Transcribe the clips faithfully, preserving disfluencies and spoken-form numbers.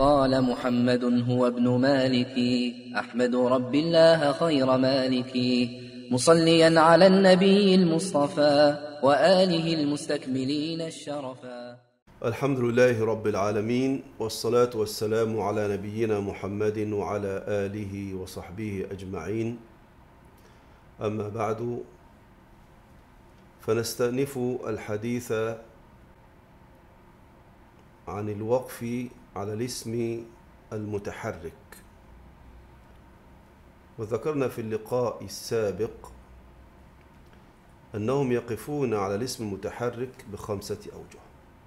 قال محمد هو ابن مالك أحمد رب الله خير مالك مصليا على النبي المصطفى وآله المستكملين الشرفا. الحمد لله رب العالمين، والصلاة والسلام على نبينا محمد وعلى آله وصحبه أجمعين. أما بعد، فنستأنف الحديث عن الوقف على الاسم المتحرك. وذكرنا في اللقاء السابق أنهم يقفون على الاسم المتحرك بخمسة أوجه.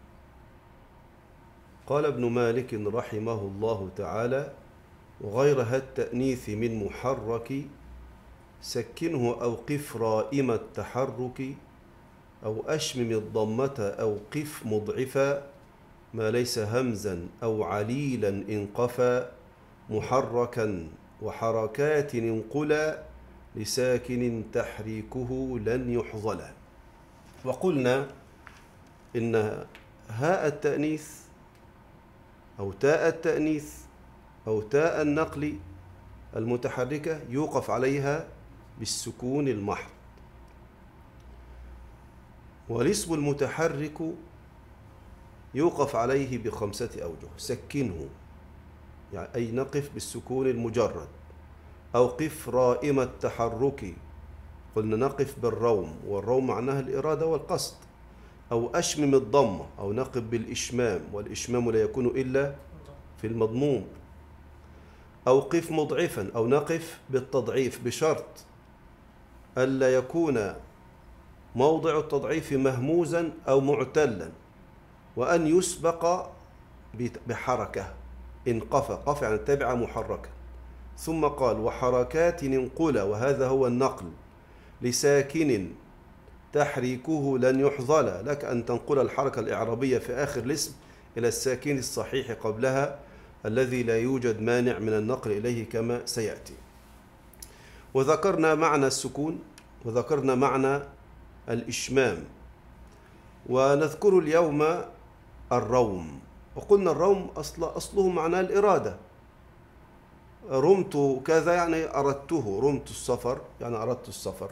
قال ابن مالك رحمه الله تعالى: وغيرها التأنيث من محرك سكنه أو قف رائم التحرك أو أشمم الضمة أو قف مضعفا ما ليس همزا أو عليلا انقفا محركا وحركات انقلا لساكن تحريكه لن يحظلا. وقلنا إن هاء التأنيث أو تاء التأنيث أو تاء النقل المتحركة يوقف عليها بالسكون المحض. والاسم المتحرك يوقف عليه بخمسة أوجه: سكنه، يعني أي نقف بالسكون المجرد، أو قف رائم التحرك، قلنا نقف بالروم، والروم معناها الإرادة والقصد، أو أشمم الضمة، أو نقف بالإشمام، والإشمام لا يكون إلا في المضموم، أو قف مضعفا، أو نقف بالتضعيف بشرط ألا يكون موضع التضعيف مهموزا أو معتلا، وأن يسبق بحركة انقفى، قف يعني تبع محركة. ثم قال: وحركات انقل، وهذا هو النقل، لساكن تحريكه لن يحظل، لك أن تنقل الحركة الإعرابية في آخر الاسم إلى الساكن الصحيح قبلها الذي لا يوجد مانع من النقل إليه كما سيأتي. وذكرنا معنى السكون، وذكرنا معنى الإشمام، ونذكر اليوم الروم. وقلنا الروم أصل أصله معناه الإرادة. رمت كذا يعني أردته، رمت السفر يعني أردت السفر.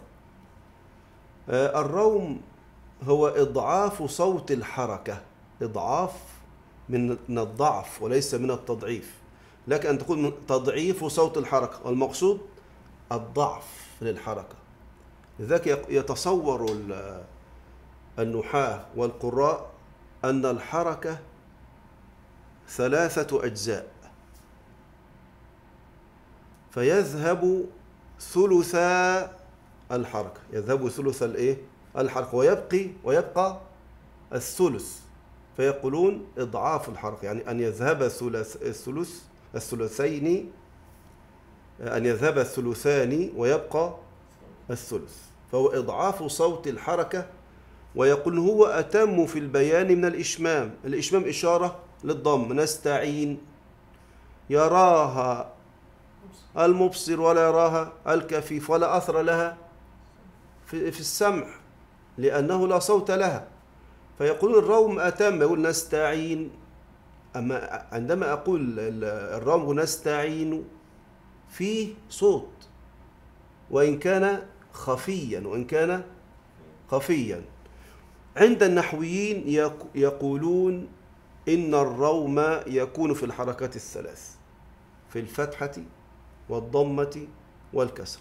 الروم هو إضعاف صوت الحركة، إضعاف من الضعف وليس من التضعيف. لك أن تقول تضعيف صوت الحركة، والمقصود الضعف للحركة. لذلك يتصور النحاة والقراء أن الحركة ثلاثة أجزاء، فيذهب ثلثا الحركة، يذهب ثلث الإيه؟ الحركة، ويبقي ويبقى الثلث، فيقولون إضعاف الحركة، يعني أن يذهب الثلث الثلث الثلثين، أن يذهب الثلثان ويبقى الثلث، فهو إضعاف صوت الحركة. ويقول هو أتم في البيان من الإشمام. الإشمام إشارة للضم، نستعين، يراها المبصر ولا يراها الكفيف، ولا أثر لها في, في السمع لأنه لا صوت لها، فيقول الروم أتم، يقول نستعين. أما عندما أقول الروم نستعين فيه صوت، وإن كان خفيا وإن كان خفيا. عند النحويين يقولون إن الروم يكون في الحركات الثلاث، في الفتحة والضمة والكسر.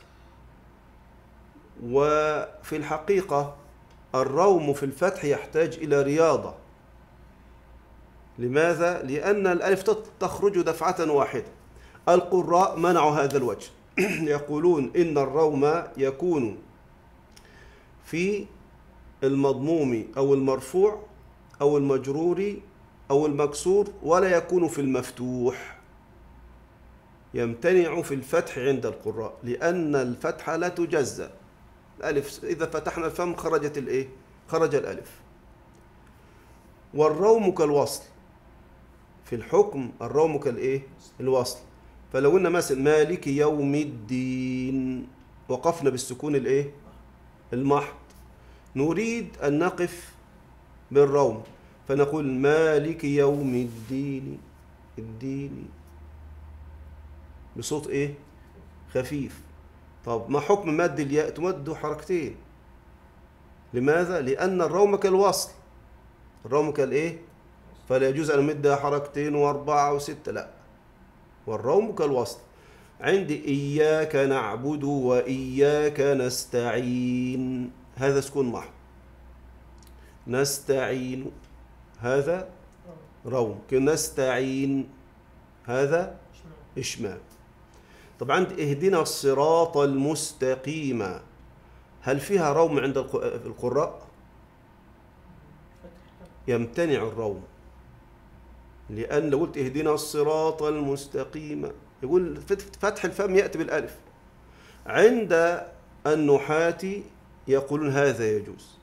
وفي الحقيقة الروم في الفتح يحتاج إلى رياضة. لماذا؟ لأن الألف تخرج دفعة واحدة. القراء منعوا هذا الوجه يقولون إن الروم يكون في المضموم أو المرفوع أو المجرور أو المكسور، ولا يكون في المفتوح. يمتنع في الفتح عند القراء، لأن الفتحة لا تجزأ. الألف إذا فتحنا الفم خرجت الإيه؟ خرج الألف. والروم كالوصل في الحكم، الروم كالإيه؟ الوصل. فلو قلنا مثلا مالك يوم الدين، وقفنا بالسكون الإيه؟ المحض. نريد أن نقف بالروم، فنقول مالك يوم الدين، اديني بصوت ايه؟ خفيف. طب ما حكم مد الياء؟ تمد حركتين. لماذا؟ لأن الروم كالوصل. الروم كالايه؟ فلا يجوز أن أمدها حركتين وأربعة وستة، لا، والروم كالوصل. عندي إياك نعبد وإياك نستعين، هذا سكون محض. نستعين هذا روم، نستعين هذا إشمام. طب عندي اهدنا الصراط المستقيم، هل فيها روم عند القراء؟ يمتنع الروم، لأن لو قلت اهدنا الصراط المستقيم يقول فتح الفم يأتي بالألف. عند النحاة يقولون هذا يجوز.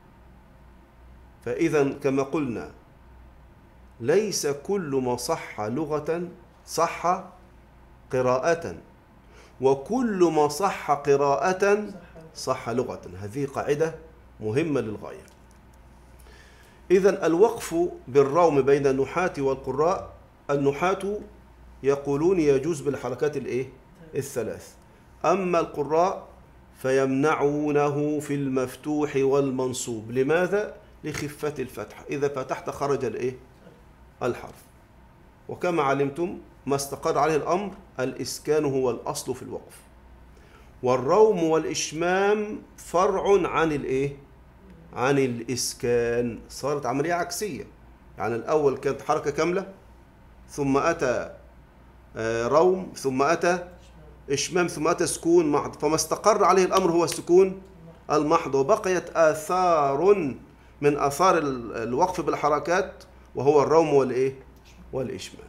فإذا كما قلنا ليس كل ما صح لغة صح قراءة، وكل ما صح قراءة صح لغة. هذه قاعدة مهمة للغاية. إذا الوقف بالروم بين النحاة والقراء، النحاة يقولون يجوز بالحركات الايه؟ الثلاث. أما القراء فيمنعونه في المفتوح والمنصوب. لماذا؟ لخفة الفتح، إذا فتحت خرج الايه؟ الحرف. وكما علمتم ما استقر عليه الأمر الإسكان هو الأصل في الوقف، والروم والإشمام فرع عن الايه؟ عن الإسكان. صارت عملية عكسية، يعني الأول كانت حركة كاملة، ثم أتى روم، ثم أتى إشمام، ثم أتى سكون محض. فما استقر عليه الأمر هو السكون المحض، وبقيت آثار من آثار الوقف بالحركات وهو الروم والإيه؟ والإشمام.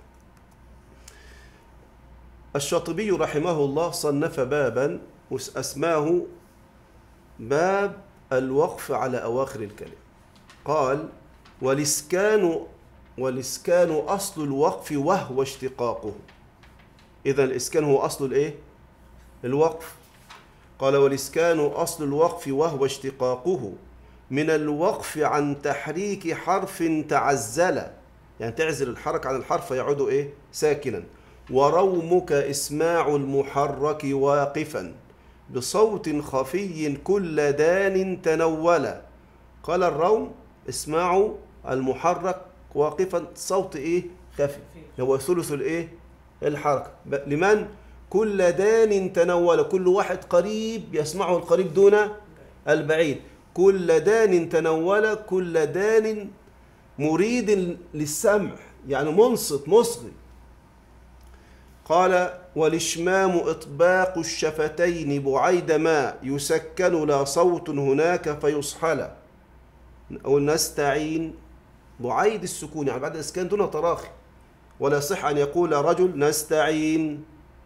الشاطبي رحمه الله صنف بابا أسماه باب الوقف على أواخر الكلم. قال: والإسكان والإسكان أصل الوقف وهو اشتقاقه. إذا الإسكان هو أصل الإيه؟ الوقف. قال: والإسكان أصل الوقف وهو اشتقاقه من الوقف عن تحريك حرف تعزل، يعني تعزل الحركة عن الحرف فيعود إيه؟ ساكنا. ورومك إسماع المحرك واقفا بصوت خفي كل دان تنولا. قال الروم اسماع المحرك واقفا صوت ايه؟ خفي، هو ثلث الايه؟ الحركه. لمن؟ كل دان تنولا، كل واحد قريب يسمعه القريب دون البعيد. كل دان تنولا، كل دان مريد للسمع، يعني منصت مصغي. قال: والإشمام إطباق الشفتين بعيد ما يسكن لا صوت هناك فيصحل. أو نستعين بعيد السكون، يعني بعد الإسكان دون تراخي، ولا يصح أن يقول رجل نستعين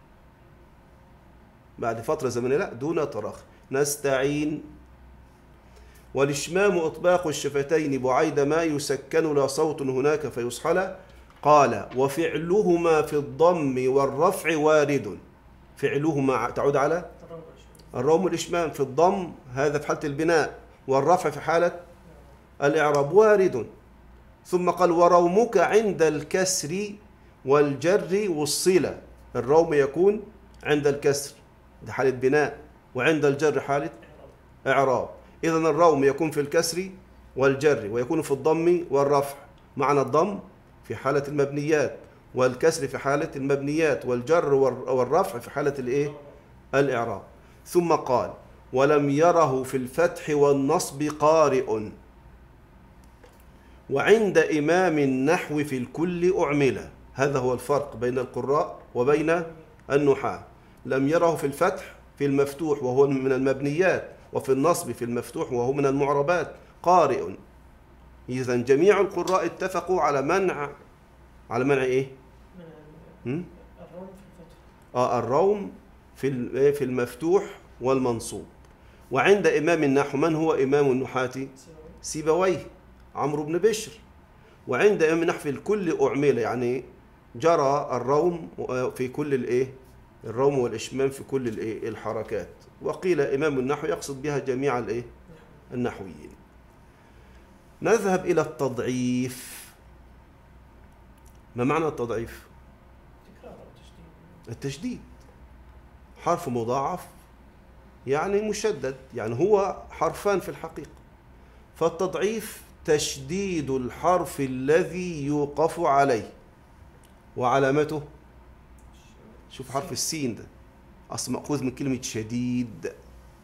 بعد فترة زمنية، لا، دون تراخي، نستعين. والإشمام إطباق الشفتين بعيد ما يسكن لا صوت هناك فيصحل. قال: وفعلهما في الضم والرفع وارد. فعلهما تعود على الروم والإشمام. في الضم هذا في حالة البناء، والرفع في حالة الإعراب، وارد. ثم قال: ورومك عند الكسر والجر والصلة. الروم يكون عند الكسر، ده حالة بناء، وعند الجر حالة إعراب. إذن الروم يكون في الكسر والجر، ويكون في الضم والرفع. معنى الضم في حالة المبنيات، والكسر في حالة المبنيات، والجر والرفع في حالة الإيه؟ الإعراب. ثم قال: ولم يره في الفتح والنصب قارئ، وعند إمام النحو في الكل أعمل. هذا هو الفرق بين القراء وبين النحاة. لم يره في الفتح في المفتوح وهو من المبنيات، وفي النصب في المفتوح وهو من المعربات قارئ. إذن جميع القراء اتفقوا على منع على منع إيه؟ الروم في الفتح. آه الروم في في المفتوح والمنصوب. وعند إمام النحو، من هو إمام النحاة؟ سيبويه عمرو بن بشر. وعند إمام النحو في الكل أعمل، يعني جرى الروم في كل الإيه؟ الروم والإشمام في كل الإيه؟ الحركات. وقيل إمام النحو يقصد بها جميع الإيه؟ النحويين. نذهب إلى التضعيف. ما معنى التضعيف؟ التشديد حرف مضاعف يعني مشدد، يعني هو حرفان في الحقيقة. فالتضعيف تشديد الحرف الذي يوقف عليه، وعلامته شوف حرف السين ده أصل مأخوذ من كلمة شديد.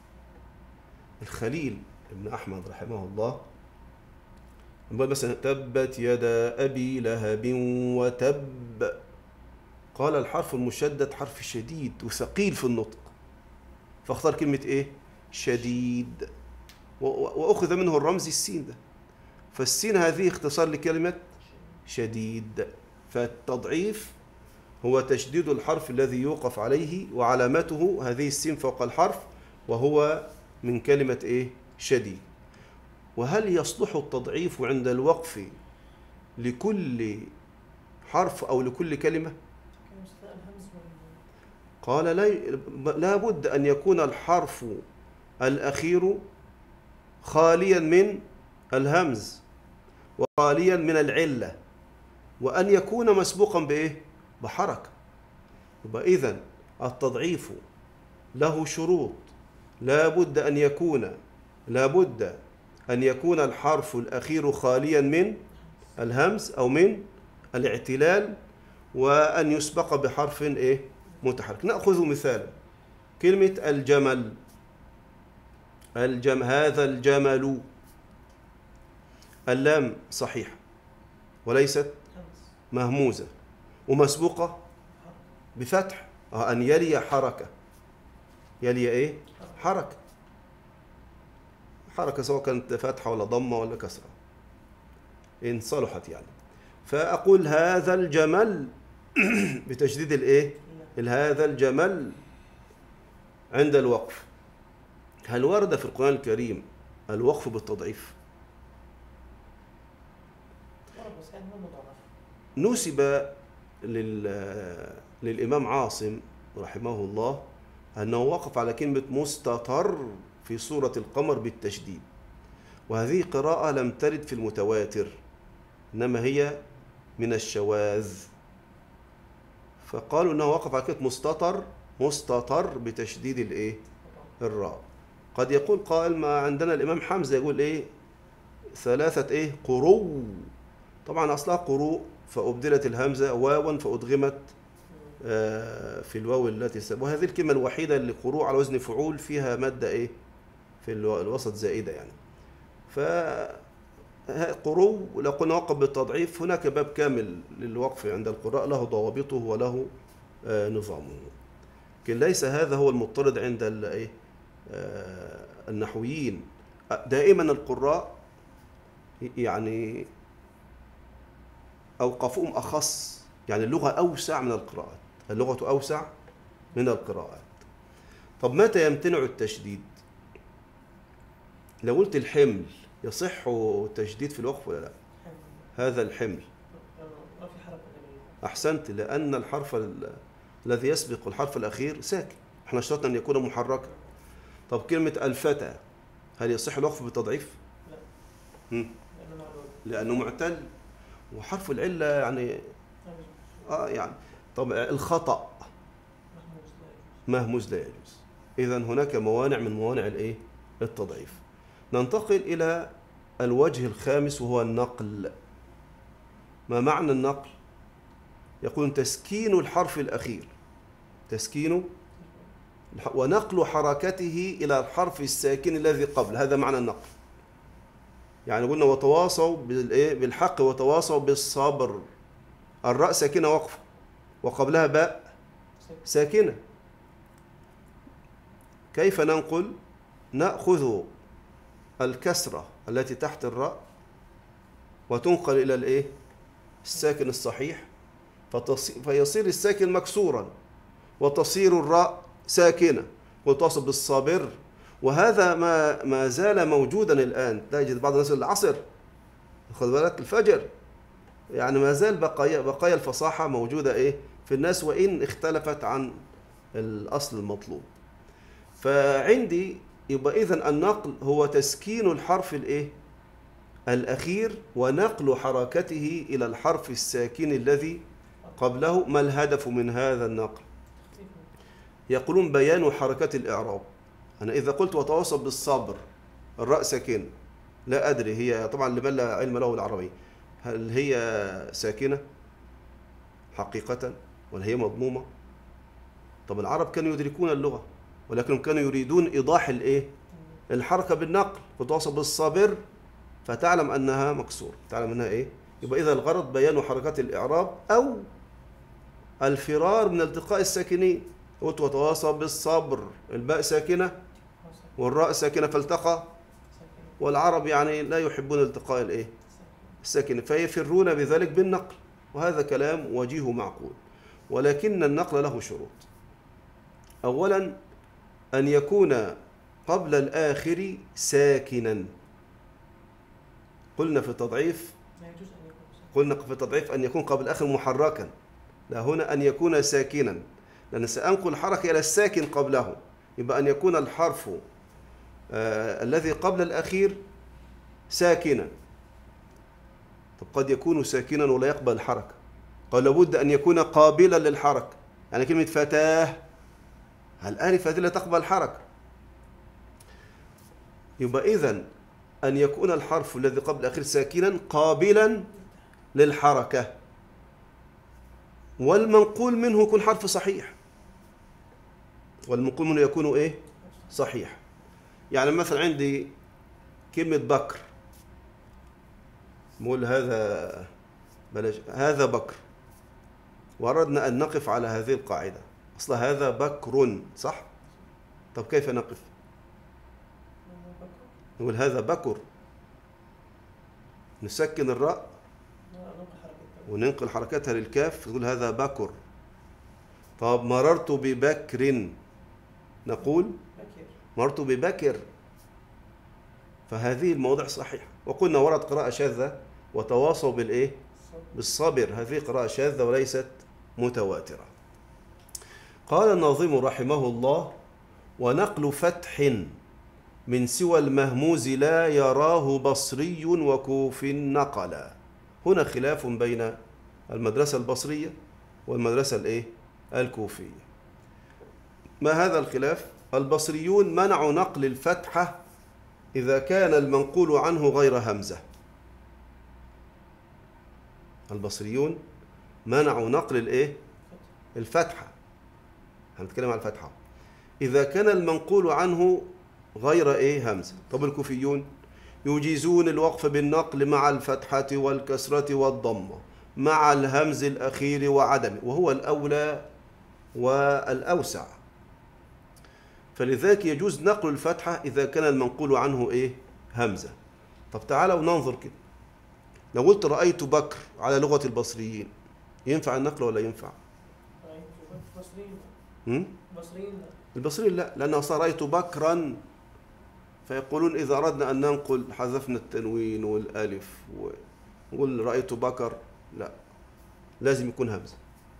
الخليل ابن أحمد رحمه الله يقول مثلا تبت يدا أبي لهب وتب، قال الحرف المشدد حرف شديد وثقيل في النطق، فاختار كلمة إيه؟ شديد، وأخذ منه الرمز السين ده، فالسين هذه اختصار لكلمة شديد. فالتضعيف هو تشديد الحرف الذي يوقف عليه، وعلامته هذه السين فوق الحرف، وهو من كلمة إيه؟ شديد. وهل يصلح التضعيف عند الوقف لكل حرف أو لكل كلمة؟ قال لا بد أن يكون الحرف الأخير خاليا من الهمز وخاليا من العلة، وأن يكون مسبوقا بإيه؟ بحركة. يبقى إذن التضعيف له شروط، لا بد أن يكون لا بد أن يكون الحرف الأخير خاليا من الهمز أو من الاعتلال، وأن يسبق بحرف إيه؟ متحرك. نأخذ مثال كلمة الجمل، الجم هذا الجمل، اللام صحيحة وليست مهموزة ومسبوقة بفتح، أن يلي حركة، يلي إيه؟ حركة حركة سواء كانت فتحة ولا ضمة ولا كسرة إن صلحت يعني. فأقول هذا الجمل بتشديد الإيه؟ هذا الجمل عند الوقف. هل ورد في القرآن الكريم الوقف بالتضعيف؟ نسب للإمام عاصم رحمه الله أنه وقف على كلمة مستتر في سورة القمر بالتشديد، وهذه قراءة لم ترد في المتواتر، إنما هي من الشواذ، فقالوا أنه وقف على كلمة مستتر مستتر بتشديد الإيه؟ الراء. قد يقول قائل ما عندنا الإمام حمزة يقول إيه؟ ثلاثة إيه؟ قرو، طبعا أصلها قروء فأبدلت الهمزة واوا فأدغمت في الواو التي سبب، وهذه الكلمة الوحيدة اللي قروء على وزن فعول فيها مادة إيه؟ في الوسط زائدة يعني. فقرو لو قلنا وقف بالتضعيف هناك باب كامل للوقف عند القراء له ضوابطه وله نظامه، لكن ليس هذا هو المضطرد عند الإيه؟ النحويين. دائما القراء يعني أوقفهم أخص، يعني اللغة أوسع من القراءات، اللغة أوسع من القراءات. طب متى يمتنع التشديد؟ لو قلت الحمل يصح التشديد في الوقف ولا لا؟ هذا الحمل أحسنت، لأن الحرف الذي يسبق الحرف الأخير ساكن، احنا اشترطنا أن يكون محركا. طب كلمة الفتى هل يصح الوقف بالتضعيف؟ لا، لأنه معتل وحرف العلة يعني آه يعني. طب الخطأ مهموز لا يجوز. إذن هناك موانع من موانع الإيه؟ التضعيف. ننتقل إلى الوجه الخامس وهو النقل. ما معنى النقل؟ يقول تسكين الحرف الأخير، تسكين ونقل حركته إلى الحرف الساكن الذي قبل، هذا معنى النقل. يعني قلنا وتواصوا بالحق وتواصوا بالصبر، الراء ساكنة وقف وقبلها باء ساكنة، كيف ننقل؟ نأخذ الكسرة التي تحت الراء وتنقل إلى الإيه؟ الساكن الصحيح، فيصير الساكن مكسورا وتصير الراء ساكنة وتواصل بالصابر. وهذا ما ما زال موجودا الآن، تجد بعض الناس العصر خذ بالك الفجر، يعني ما زال بقايا بقايا الفصاحة موجودة إيه في الناس، وإن اختلفت عن الأصل المطلوب. فعندي يبقى إذن النقل هو تسكين الحرف الإيه الأخير ونقل حركته إلى الحرف الساكن الذي قبله. ما الهدف من هذا النقل؟ يقولون بيان حركة الإعراب. أنا إذا قلت وتواصل بالصبر الراء ساكنة، لا أدري هي طبعا لمن لا علم له العربي، هل هي ساكنة حقيقة ولا هي مضمومة؟ طب العرب كانوا يدركون اللغة، ولكنهم كانوا يريدون إيضاح الإيه؟ الحركة بالنقل. وتواصل بالصبر فتعلم أنها مكسور، تعلم أنها إيه؟ يبقى إذا الغرض بيان حركات الإعراب أو الفرار من التقاء الساكنين. قلت وتواصل بالصبر، الباء ساكنة والراء ساكنة فالتقى، والعرب يعني لا يحبون التقاء الإيه؟ الساكن، فيفرون بذلك بالنقل، وهذا كلام وجيه معقول. ولكن النقل له شروط. أولا أن يكون قبل الآخر ساكنا. قلنا في التضعيف قلنا في التضعيف أن يكون قبل الآخر محركا، لا هنا أن يكون ساكنا، لأن سأنقل الحركة إلى الساكن قبله، يبقى أن يكون الحرف آه الذي قبل الأخير ساكنا. طب قد يكون ساكنا ولا يقبل الحركة، قال لابد أن يكون قابلا للحركة. يعني كلمة فتاه، الألف هذه لا تقبل الحركة، يبقى إذن أن يكون الحرف الذي قبل الأخير ساكنا قابلا للحركة، والمنقول منه يكون حرف صحيح، والمنقول منه يكون إيه؟ صحيح. يعني مثلا عندي كلمة بكر، نقول هذا بلاش هذا بكر، وأردنا أن نقف على هذه القاعدة، أصل هذا بكر صح؟ طب كيف نقف؟ نقول هذا بكر، نسكن الراء وننقل حركتها للكاف، نقول هذا بكر. طب مررت ببكر، نقول مررت ببكر. فهذه المواضع صحيحة. وقلنا ورد قراءة شاذة وتواصوا بالإيه؟ بالصبر، هذه قراءة شاذة وليست متواترة. قال الناظم رحمه الله: ونقل فتح من سوى المهموز لا يراه بصري وكوف نقلا. هنا خلاف بين المدرسة البصرية والمدرسة الإيه؟ الكوفية. ما هذا الخلاف؟ البصريون منعوا نقل الفتحة إذا كان المنقول عنه غير همزة. البصريون منعوا نقل الإيه؟ الفتحة، هنتكلم عن الفتحة، إذا كان المنقول عنه غير إيه؟ همزة. طب الكوفيون يجيزون الوقف بالنقل مع الفتحة والكسرة والضمة مع الهمز الأخير وعدمه، وهو الأولى والأوسع. فلذلك يجوز نقل الفتحة إذا كان المنقول عنه إيه؟ همزة. طب تعالوا ننظر كده، لو قلت رأيت بكر على لغة البصريين ينفع النقل ولا ينفع؟ البصريين البصريين لا، لأن أصلا رأيت بكرا، فيقولون إذا أردنا أن ننقل حذفنا التنوين والألف ونقول رأيت بكر، لا لازم يكون همزة.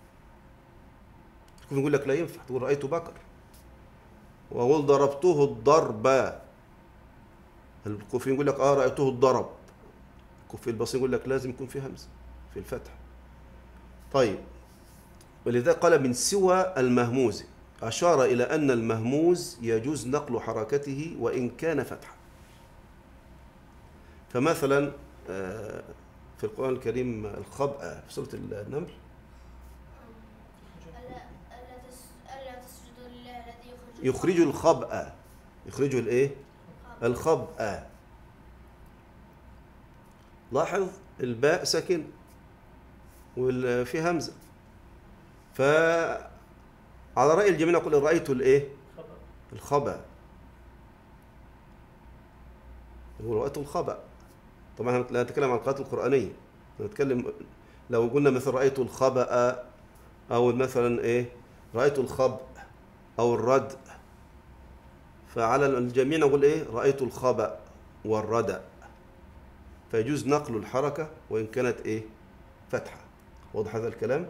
يكون يقول لك لا ينفع تقول رأيت بكر. وأقول ضربته الضرب، الكوفيين يقول لك آه رأيته الضرب. الكوفي البصري يقول لك لازم يكون في همزة في الفتح. طيب، ولذلك قال من سوى المهموز، أشار إلى أن المهموز يجوز نقل حركته وإن كان فتحا. فمثلا في القرآن الكريم الخبأ في سورة النمل: يخرج الخبأ، يخرج الايه؟ الخبأ. لاحظ الباء ساكن وفي همزة، فعلى رأي الجميع نقول رأيت الايه؟ الخبأ، رأيت الخبأ. طبعا لا نتكلم عن القراءات القرآنية، نتكلم لو قلنا مثل رأيت الخبأ، أو مثلا إيه رأيت الخبأ أو الرد، فعلى الجميع نقول إيه رأيت الخبأ والردأ، فيجوز نقل الحركة وإن كانت إيه فتحة. واضح هذا الكلام؟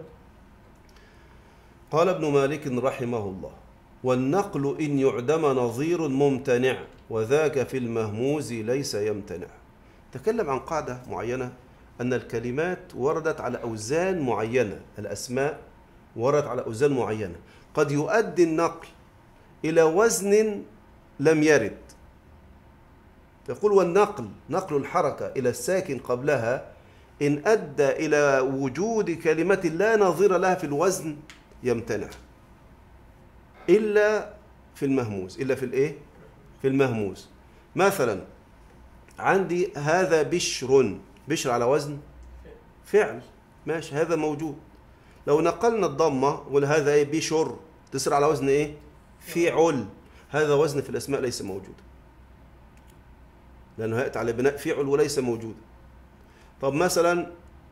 قال ابن مالك رحمه الله: والنقل إن يعدم نظير ممتنع، وذاك في المهموز ليس يمتنع. تكلم عن قاعدة معينة، أن الكلمات وردت على أوزان معينة، الأسماء وردت على أوزان معينة، قد يؤدي النقل إلى وزن لم يرد. يقول والنقل نقل الحركة إلى الساكن قبلها إن أدى إلى وجود كلمة لا نظير لها في الوزن يمتنع إلا في المهموس. إلا في الإيه؟ في المهموس. مثلا عندي هذا بشر، بشر على وزن فعل، ماشي، هذا موجود. لو نقلنا الضمة وهذا إيه؟ بشر، تصير على وزن إيه؟ فعل. هذا وزن في الأسماء ليس موجود، لأنه يأتي على بناء فعل وليس موجود. طب مثلا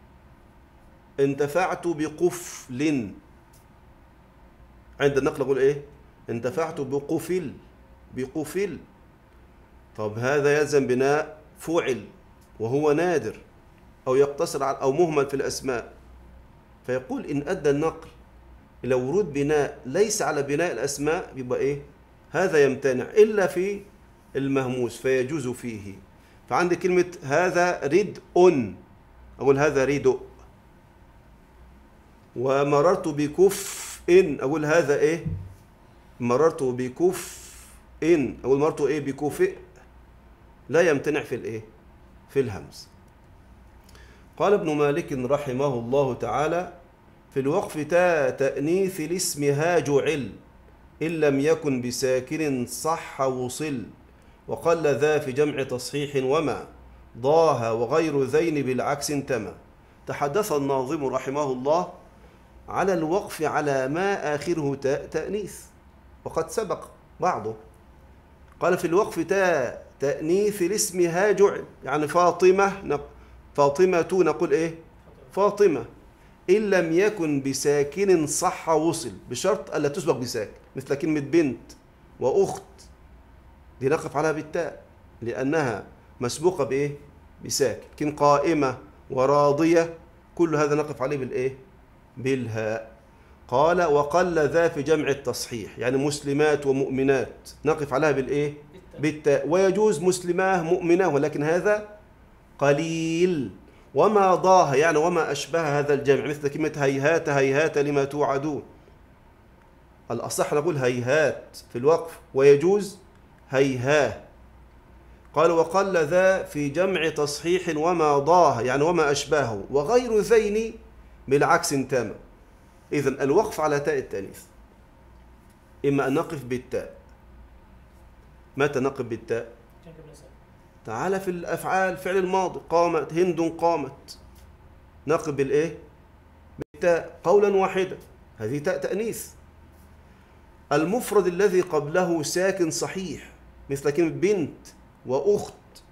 انتفعت بقفل، عند النقل أقول إيه؟ انتفعت بقفل، بقفل. طب هذا يلزم بناء فعل وهو نادر أو يقتصر على أو مهمل في الأسماء. فيقول إن أدى النقل إلى ورود بناء ليس على بناء الأسماء يبقى إيه؟ هذا يمتنع إلا في المهموس فيجوز فيه. فعندي كلمة هذا ردء، أقول هذا ردء. ومررت بكف إن، أقول هذا إيه؟ مررت بكف إن، أقول مررت إيه؟ بكفئ. لا يمتنع في الإيه؟ في الهمز. قال ابن مالك رحمه الله تعالى في الوقف تاء تأنيث الاسم ها جعل إن لم يكن بساكن صح وصل وقل ذا في جمع تصحيح وما ضاها وغير ذين بالعكس انتمى. تحدث الناظم رحمه الله على الوقف على ما آخره تاء تأنيث، وقد سبق بعضه. قال في الوقف تاء تأنيث الاسم ها جعل، يعني فاطمة، فاطمة نقول إيه؟ فاطمة. إن لم يكن بساكن صح وصل، بشرط ألا تسبق بساكن، مثل كلمة بنت وأخت، دي نقف عليها بالتاء لأنها مسبوقة بإيه؟ بساكن. لكن قائمة وراضية كل هذا نقف عليه بالإيه؟ بالهاء. قال وقل ذا في جمع التصحيح، يعني مسلمات ومؤمنات نقف عليها بالإيه؟ بالتاء. ويجوز مسلماه مؤمنة، ولكن هذا قليل. وما ضاه يعني وما أشبه هذا الجمع، مثل كلمة هيهات هيهات لما توعدون. الأصح نقول هيهات في الوقف، ويجوز هيهاه. قال وقل ذا في جمع تصحيح وما ضاه يعني وما أشباهه وغير ذين بالعكس تام. إذن الوقف على تاء التانيث إما أن نقف بالتاء. متى نقف بالتاء؟ تعالى في الأفعال، فعل الماضي، قامت هند قامت، نقف بالإيه؟ بالتاء قولا واحدا، هذه تاء تأنيث. المفرد الذي قبله ساكن صحيح مثل كلمة بنت وأخت،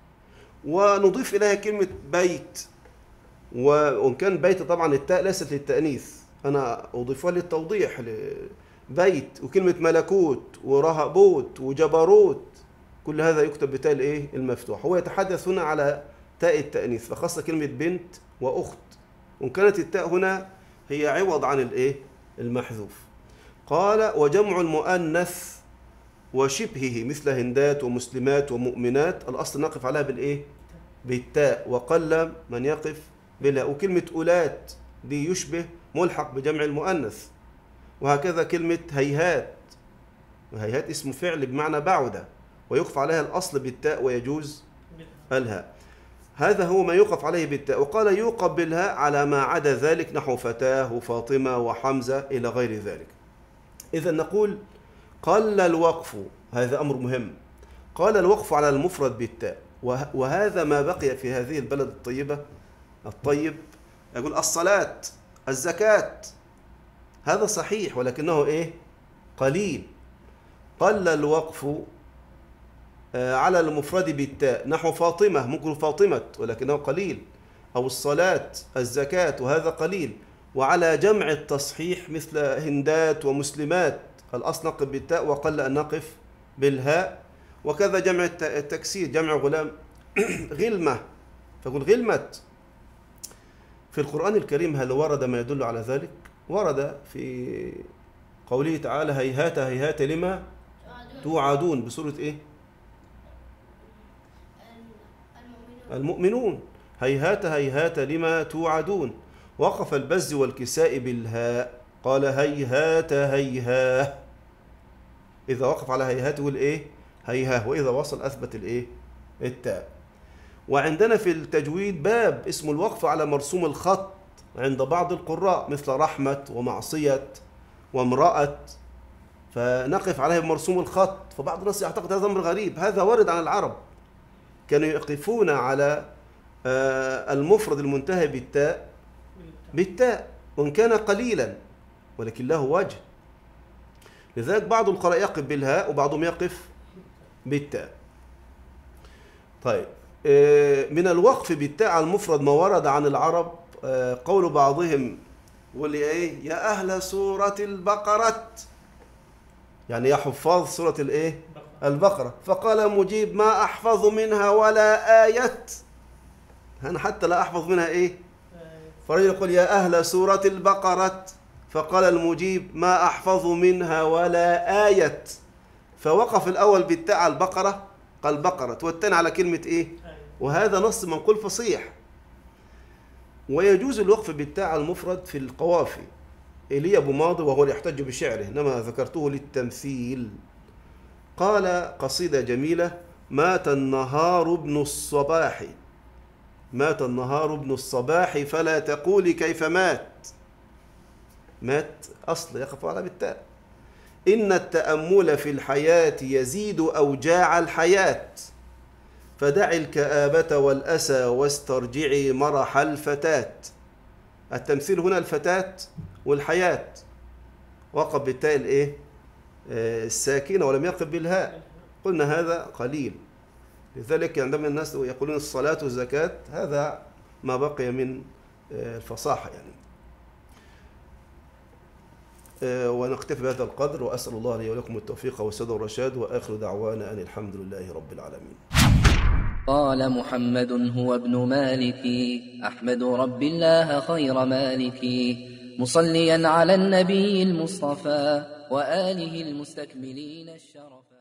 ونضيف إليها كلمة بيت، وإن كان بيت طبعا التاء ليست للتأنيث، أنا أضيفها للتوضيح، بيت. وكلمة ملكوت ورهبوت وجبروت كل هذا يكتب بتاء الايه؟ المفتوح. هو يتحدث هنا على تاء التأنيث، فخاصة كلمة بنت وأخت، وإن كانت التاء هنا هي عوض عن الايه؟ المحذوف. قال وجمع المؤنث وشبهه مثل هندات ومسلمات ومؤمنات الأصل نقف عليها بالايه؟ بالتاء، وقل من يقف بلا. وكلمة أولات دي يشبه ملحق بجمع المؤنث. وهكذا كلمة هيهات، وهيهات اسم فعل بمعنى بعودة، ويقف عليها الأصل بالتاء ويجوز الهاء. هذا هو ما يوقف عليه بالتاء. وقال يوقف بالهاء على ما عدا ذلك نحو فتاه وفاطمة وحمزة إلى غير ذلك. إذا نقول قل الوقف، هذا أمر مهم، قال الوقف على المفرد بالتاء. وهذا ما بقي في هذه البلد الطيبة الطيب. يقول الصلاة الزكاة، هذا صحيح ولكنه إيه؟ قليل. قل الوقف على المفرد بالتاء نحو فاطمة، ممكن فاطمة ولكنه قليل، أو الصلاة الزكاة وهذا قليل. وعلى جمع التصحيح مثل هندات ومسلمات الأصل نقف بالتاء وقل أن نقف بالهاء. وكذا جمع التكسير، جمع غلام غلمة، فقل غلمة. في القرآن الكريم هل ورد ما يدل على ذلك؟ ورد في قوله تعالى هيهات هيهات لما توعدون بسورة إيه؟ المؤمنون. هيهات هيهات لما توعدون. وقف البز والكساء بالهاء قال هيهات هيهاه. إذا وقف على هيهات يقول إيه؟ هيهاه. وإذا وصل أثبت الإيه؟ التاء. وعندنا في التجويد باب اسمه الوقف على مرسوم الخط عند بعض القراء مثل رحمة ومعصية وامرأة، فنقف عليه بمرسوم الخط. فبعض الناس يعتقد هذا أمر غريب، هذا ورد عن العرب، كانوا يقفون على المفرد المنتهي بالتاء بالتاء وإن كان قليلا، ولكن له وجه. لذلك بعض القراء يقف بالهاء وبعضهم يقف بالتاء. طيب، من الوقف بالتاء على المفرد ما ورد عن العرب قول بعضهم يقول ايه؟ يا أهل سورة البقرة، يعني يا حفاظ سورة الايه؟ البقرة. فقال مجيب ما أحفظ منها ولا آية، أنا حتى لا أحفظ منها إيه؟ فرجل يقول يا أهل سورة البقرة، فقال المجيب ما أحفظ منها ولا آية. فوقف الأول بالتاء على البقرة قال بقرة، والثاني على كلمة إيه؟ وهذا نص منقول فصيح. ويجوز الوقف بالتاء على المفرد في القوافي. إيليا أبو ماضي وهو يحتج بشعره، إنما ذكرته للتمثيل. قال قصيدة جميلة: مات النهار ابن الصباح، مات النهار ابن الصباح فلا تقولي كيف مات. مات أصل يقف على بالتاء. إن التأمل في الحياة يزيد أوجاع الحياة، فدعي الكآبة والأسى واسترجعي مرح الفتاة. التمثيل هنا الفتاة والحياة، وقف بالتاء الايه؟ الساكنة ولم يقف بالهاء. قلنا هذا قليل. لذلك عندما الناس يقولون الصلاة والزكاة هذا ما بقي من الفصاحة يعني. ونكتفي بهذا القدر، وأسأل الله لي ولكم التوفيق والسداد والرشاد، وآخر دعوانا أن الحمد لله رب العالمين. قال محمد هو ابن مالك أحمد رب الله خير مالك، مصليا على النبي المصطفى وآله المستكملين الشرف.